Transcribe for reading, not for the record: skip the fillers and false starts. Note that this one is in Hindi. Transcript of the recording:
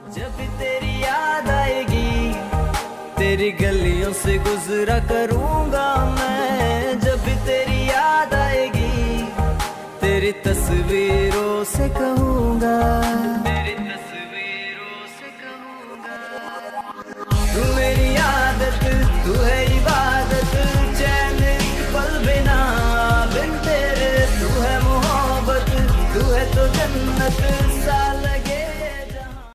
जब भी तेरी याद आएगी तेरी गलियों से गुजरा करूंगा मैं। जब भी तेरी याद आएगी तेरी तस्वीरों से कहूंगा।